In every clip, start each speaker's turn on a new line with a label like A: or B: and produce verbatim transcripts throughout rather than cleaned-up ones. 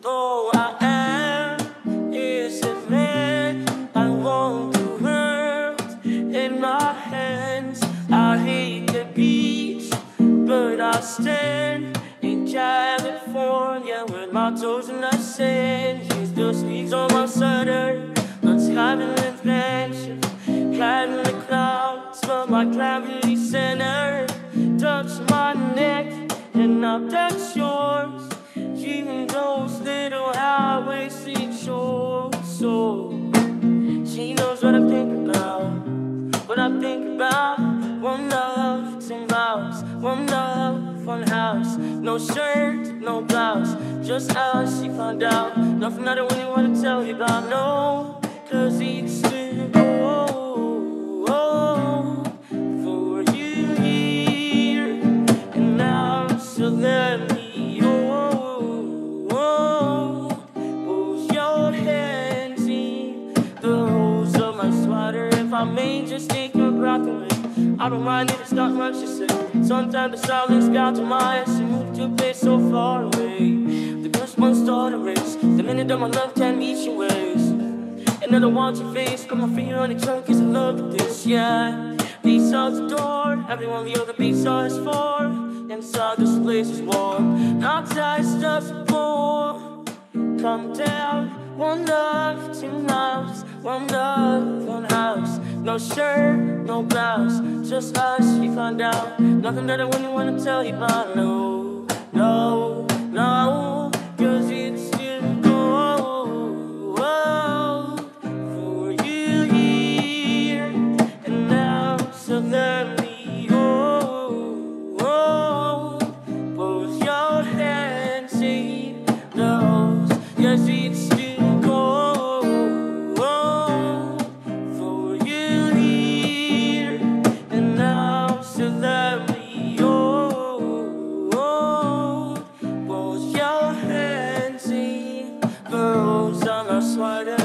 A: though I am, is it meant I want the world in my hands? I hate the beach, but I stand in California with my toes in the sand. She's the sleeves on my sweater, let's have an adventure. Climbing the clouds, smell my gravity center. Touch my neck and I'll touch yours. Even those little highway seashores. So she knows what I think about, what I think about. One love, two miles, one love, one house. No shirt, no blouse, just how she found out. Nothing I don't really want to tell you about, no. Cause it's still gold for you here and now. So let me hold both your hands in the holes of my sweater. If I may just take your breath away, I don't mind if it's not much to say. Sometimes the silence got to my eyes and moved to a place so far away. The first one started a race, the minute that my love can meet your ways. And I don't want your face, got my finger on your trunk, cause I love this, yeah. These are the door, everyone the other beats are is for. Inside this place is warm, outside stuff's warm. Come down, one love, two miles, one love, one house. No shirt, no blouse, just how she found out. Nothing that I wouldn't want to tell you about, no, no, no. Cause it's still gold for you here and now. So let me hold both your hands in those. Yes, it's still gold for you here and now. So let me hold both your hands in those on my sweater.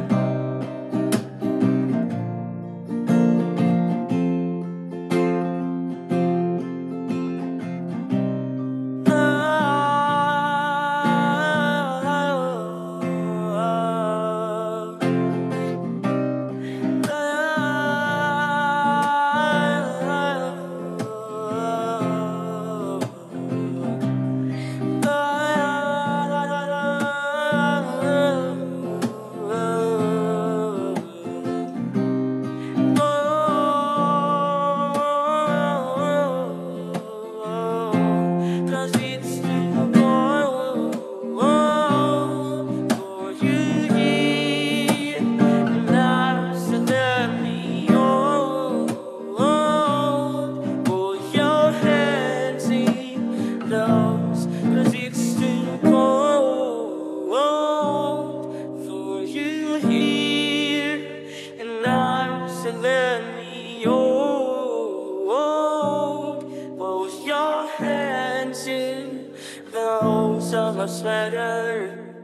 A: Cause it's still cold for you here and now. So let me hold both your hands in the holes of my sweater.